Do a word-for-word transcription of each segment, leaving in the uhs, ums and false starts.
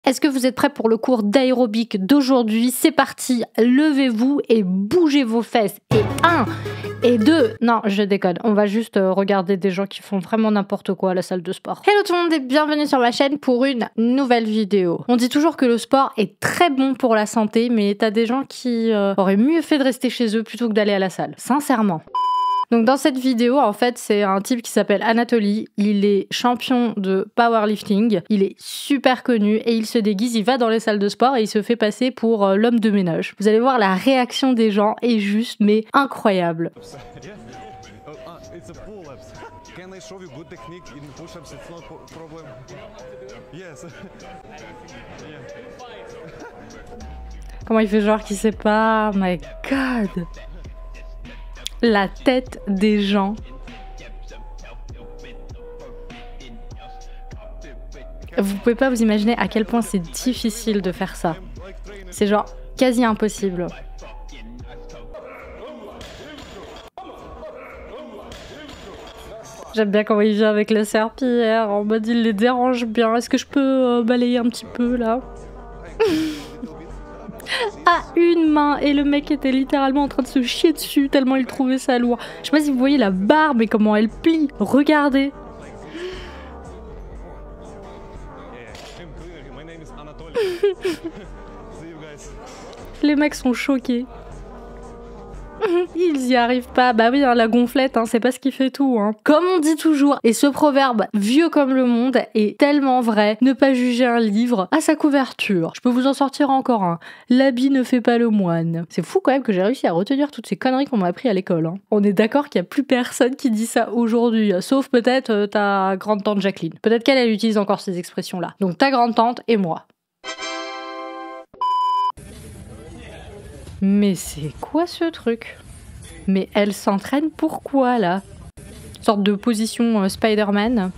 Est-ce que vous êtes prêts pour le cours d'aérobic d'aujourd'hui? C'est parti, levez-vous et bougez vos fesses. Et un, et deux, non, je déconne, on va juste regarder des gens qui font vraiment n'importe quoi à la salle de sport. Hello tout le monde et bienvenue sur ma chaîne pour une nouvelle vidéo. On dit toujours que le sport est très bon pour la santé, mais t'as des gens qui euh, auraient mieux fait de rester chez eux plutôt que d'aller à la salle, sincèrement. Donc dans cette vidéo, en fait, c'est un type qui s'appelle Anatoly. Il est champion de powerlifting. Il est super connu et il se déguise, il va dans les salles de sport et il se fait passer pour euh, l'homme de ménage. Vous allez voir, la réaction des gens est juste, mais incroyable. Comment il fait genre qu'il sait pas? My God! La tête des gens. Vous pouvez pas vous imaginer à quel point c'est difficile de faire ça. C'est genre quasi impossible. J'aime bien comment il vient avec la serpillière, en mode il les dérange bien. Est-ce que je peux euh, balayer un petit peu là? À une main, et le mec était littéralement en train de se chier dessus tellement il trouvait ça lourd. Je sais pas si vous voyez la barbe et comment elle plie. Regardez. Les mecs sont choqués. Ils y arrivent pas. Bah oui, hein, la gonflette, hein, c'est pas ce qui fait tout. Hein. Comme on dit toujours, et ce proverbe vieux comme le monde est tellement vrai, ne pas juger un livre à sa couverture. Je peux vous en sortir encore un. L'habit ne fait pas le moine. C'est fou quand même que j'ai réussi à retenir toutes ces conneries qu'on m'a appris à l'école. Hein. On est d'accord qu'il y a plus personne qui dit ça aujourd'hui, sauf peut-être euh, ta grande-tante Jacqueline. Peut-être qu'elle, elle utilise encore ces expressions-là. Donc ta grande-tante et moi. Mais c'est quoi ce truc? Mais elle s'entraîne pourquoi là? Une sorte de position euh, Spider-Man.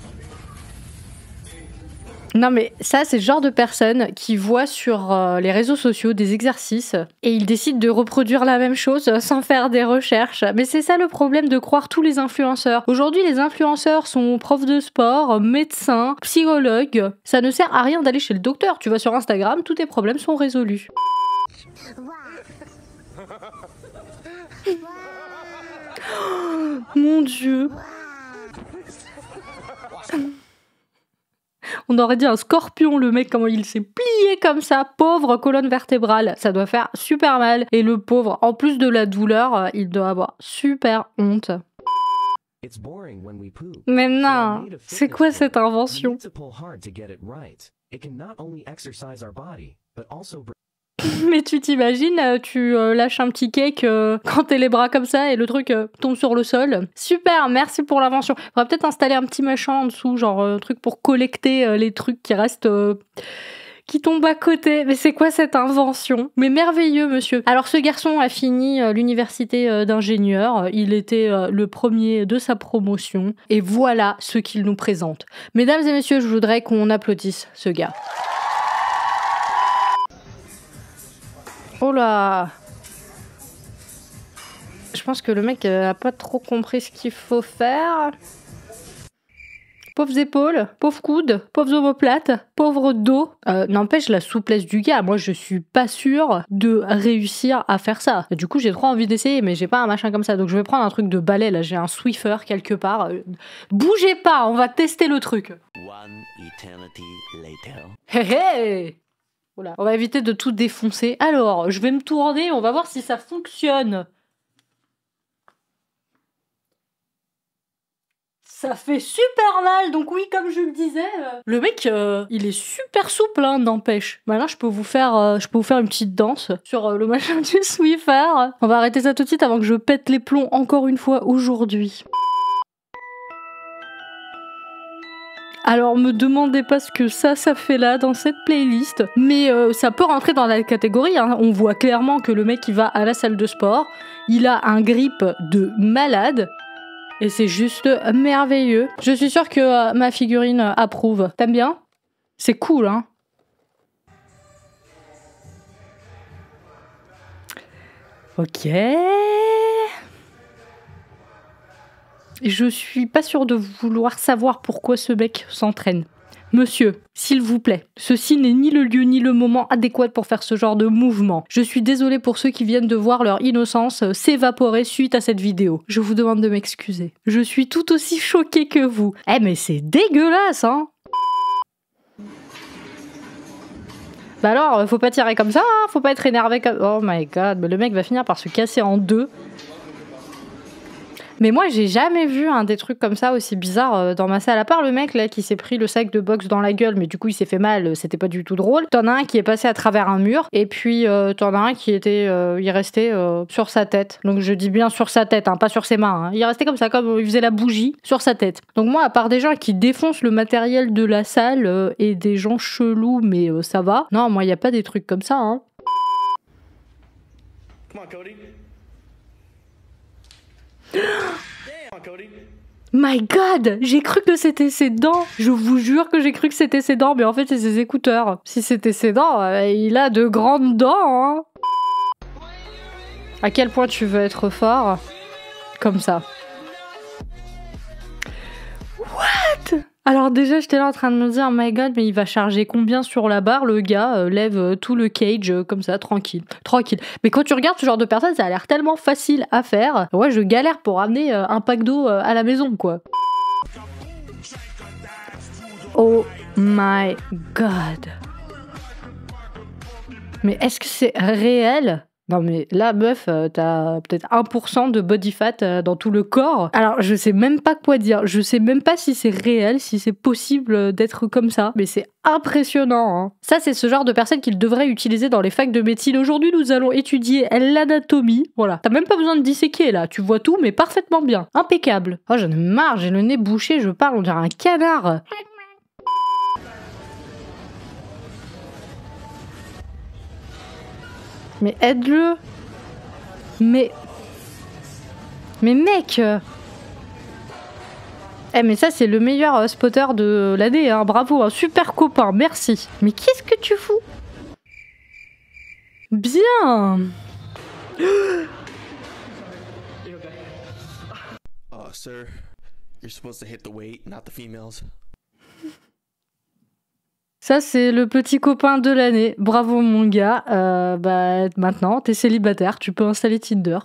Non mais ça c'est le genre de personne qui voit sur euh, les réseaux sociaux des exercices et il décide de reproduire la même chose sans faire des recherches. Mais c'est ça le problème de croire tous les influenceurs. Aujourd'hui les influenceurs sont profs de sport, médecins, psychologues. Ça ne sert à rien d'aller chez le docteur. Tu vas sur Instagram, tous tes problèmes sont résolus. Oh, mon Dieu. On aurait dit un scorpion, le mec, comment il s'est plié comme ça, pauvre colonne vertébrale, ça doit faire super mal. Et le pauvre, en plus de la douleur, il doit avoir super honte. Mais non, c'est quoi cette invention? Mais tu t'imagines, tu euh, lâches un petit cake euh, quand t'es les bras comme ça et le truc euh, tombe sur le sol. Super, merci pour l'invention. On va peut-être installer un petit machin en dessous, genre un euh, truc pour collecter euh, les trucs qui restent... Euh, qui tombent à côté. Mais c'est quoi cette invention? Mais merveilleux, monsieur. Alors ce garçon a fini euh, l'université euh, d'ingénieur. Il était euh, le premier de sa promotion. Et voilà ce qu'il nous présente. Mesdames et messieurs, je voudrais qu'on applaudisse ce gars. Oh là! Je pense que le mec euh, a pas trop compris ce qu'il faut faire. Pauvres épaules, pauvres coudes, pauvres omoplates, pauvre dos. Euh, N'empêche la souplesse du gars. Moi, je suis pas sûre de réussir à faire ça. Du coup, j'ai trop envie d'essayer, mais j'ai pas un machin comme ça. Donc, je vais prendre un truc de balai. Là, j'ai un Swiffer quelque part. Euh, bougez pas, on va tester le truc. One eternity later. Hé hé! Voilà. On va éviter de tout défoncer. Alors, je vais me tourner, on va voir si ça fonctionne. Ça fait super mal, donc oui, comme je le disais, euh, le mec, euh, il est super souple, hein, n'empêche. Maintenant, je peux vous faire, euh, je peux vous faire une petite danse sur euh, le machin du Swiffer. On va arrêter ça tout de suite avant que je pète les plombs encore une fois aujourd'hui. Alors me demandez pas ce que ça, ça fait là dans cette playlist, mais euh, ça peut rentrer dans la catégorie, hein. On voit clairement que le mec il va à la salle de sport, il a un grip de malade, et c'est juste merveilleux. Je suis sûre que euh, ma figurine euh, approuve. T'aimes bien? C'est cool, hein? Ok... Je suis pas sûre de vouloir savoir pourquoi ce mec s'entraîne. Monsieur, s'il vous plaît, ceci n'est ni le lieu ni le moment adéquat pour faire ce genre de mouvement. Je suis désolée pour ceux qui viennent de voir leur innocence s'évaporer suite à cette vidéo. Je vous demande de m'excuser. Je suis tout aussi choquée que vous. Eh mais c'est dégueulasse, hein! Bah alors, faut pas tirer comme ça, hein, faut pas être énervé comme... Oh my god, mais le mec va finir par se casser en deux. Mais moi, j'ai jamais vu un des trucs comme ça aussi bizarres euh, dans ma salle. À part le mec là qui s'est pris le sac de boxe dans la gueule, mais du coup il s'est fait mal, euh, c'était pas du tout drôle. T'en as un qui est passé à travers un mur, et puis euh, t'en as un qui était, euh, il restait euh, sur sa tête. Donc je dis bien sur sa tête, hein, pas sur ses mains. Hein. Il restait comme ça, comme euh, il faisait la bougie sur sa tête. Donc moi, à part des gens qui défoncent le matériel de la salle euh, et des gens chelous, mais euh, ça va. Non, moi il y a pas des trucs comme ça. Hein. Come on, Cody. My god, j'ai cru que c'était ses dents. Je vous jure que j'ai cru que c'était ses dents, mais en fait c'est ses écouteurs. Si c'était ses dents, euh, il a de grandes dents. Hein. À quel point tu veux être fort? Comme ça. What? Alors déjà, j'étais là en train de me dire, oh my god, mais il va charger combien sur la barre? Le gars euh, lève euh, tout le cage euh, comme ça, tranquille, tranquille. Mais quand tu regardes ce genre de personne, ça a l'air tellement facile à faire. Ouais, je galère pour amener euh, un pack d'eau euh, à la maison, quoi. Oh my god. Mais est-ce que c'est réel? Non mais là, meuf, euh, t'as peut-être un pour cent de body fat euh, dans tout le corps. Alors, je sais même pas quoi dire. Je sais même pas si c'est réel, si c'est possible euh, d'être comme ça. Mais c'est impressionnant. Hein. Ça, c'est ce genre de personne qu'il devrait utiliser dans les facs de médecine. Aujourd'hui, nous allons étudier l'anatomie. Voilà. T'as même pas besoin de disséquer, là. Tu vois tout, mais parfaitement bien. Impeccable. Oh, j'en ai marre. J'ai le nez bouché. Je parle, on dirait un canard. Mais aide-le. Mais... Mais mec Eh mais ça c'est le meilleur euh, spotter de l'année, hein. Bravo, un super copain, merci. Mais qu'est-ce que tu fous? Bien. Oh, sir, you're supposed to hit the weight, not the females. Ça, c'est le petit copain de l'année. Bravo, mon gars. Euh, bah, maintenant, t'es célibataire, tu peux installer Tinder.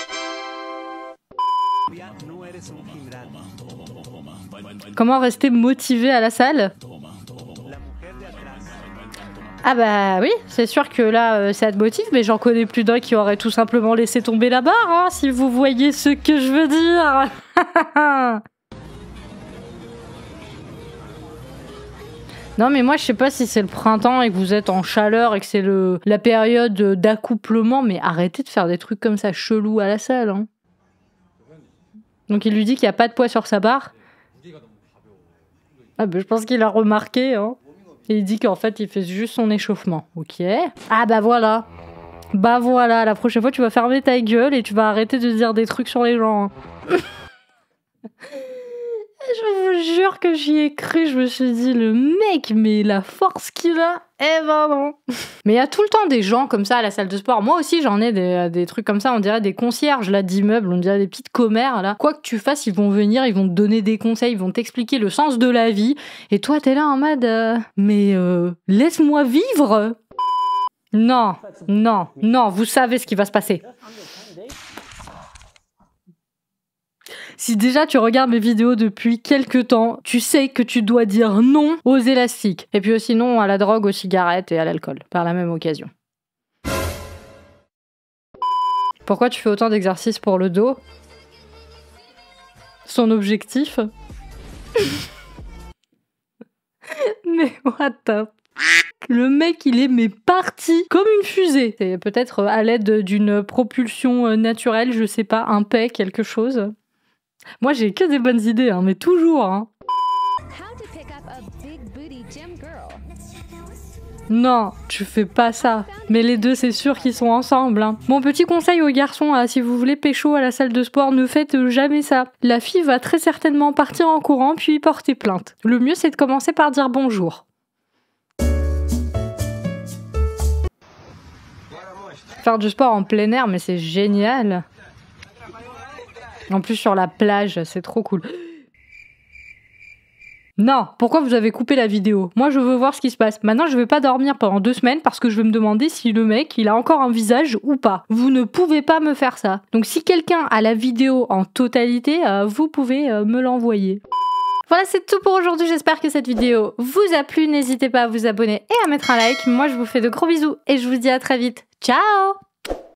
Comment rester motivé à la salle? Ah bah oui, c'est sûr que là, euh, ça te motive, mais j'en connais plus d'un qui aurait tout simplement laissé tomber la barre, hein, si vous voyez ce que je veux dire. Non mais moi je sais pas si c'est le printemps et que vous êtes en chaleur et que c'est le la période d'accouplement, mais arrêtez de faire des trucs comme ça chelous à la salle. Hein. Donc il lui dit qu'il n'y a pas de poids sur sa barre. Ah bah je pense qu'il a remarqué. Hein. Et il dit qu'en fait il fait juste son échauffement. Ok. Ah bah voilà. Bah voilà, la prochaine fois tu vas fermer ta gueule et tu vas arrêter de dire des trucs sur les gens. Hein. Je vous jure que j'y ai cru, je me suis dit, le mec, mais la force qu'il a, eh ben non. Mais il y a tout le temps des gens comme ça à la salle de sport. Moi aussi, j'en ai des, des trucs comme ça, on dirait des concierges là d'immeubles, on dirait des petites commères là. Quoi que tu fasses, ils vont venir, ils vont te donner des conseils, ils vont t'expliquer le sens de la vie. Et toi, t'es là en mode, euh, mais euh, laisse-moi vivre. Non, non, non, vous savez ce qui va se passer. Si déjà tu regardes mes vidéos depuis quelques temps, tu sais que tu dois dire non aux élastiques. Et puis aussi non à la drogue, aux cigarettes et à l'alcool, par la même occasion. Pourquoi tu fais autant d'exercices pour le dos? Son objectif? Mais what the... Le mec, il est mais parti comme une fusée. C'est peut-être à l'aide d'une propulsion naturelle, je sais pas, un paix, quelque chose. Moi, j'ai que des bonnes idées, hein, mais toujours. Hein. Non, tu fais pas ça. Mais les deux, c'est sûr qu'ils sont ensemble. Hein. Mon petit conseil aux garçons, là, si vous voulez pécho à la salle de sport, ne faites jamais ça. La fille va très certainement partir en courant puis porter plainte. Le mieux, c'est de commencer par dire bonjour. Faire du sport en plein air, mais c'est génial. En plus sur la plage, c'est trop cool. Non, pourquoi vous avez coupé la vidéo? Moi, je veux voir ce qui se passe. Maintenant, je vais pas dormir pendant deux semaines parce que je vais me demander si le mec, il a encore un visage ou pas. Vous ne pouvez pas me faire ça. Donc, si quelqu'un a la vidéo en totalité, euh, vous pouvez euh, me l'envoyer. Voilà, c'est tout pour aujourd'hui. J'espère que cette vidéo vous a plu. N'hésitez pas à vous abonner et à mettre un like. Moi, je vous fais de gros bisous et je vous dis à très vite. Ciao!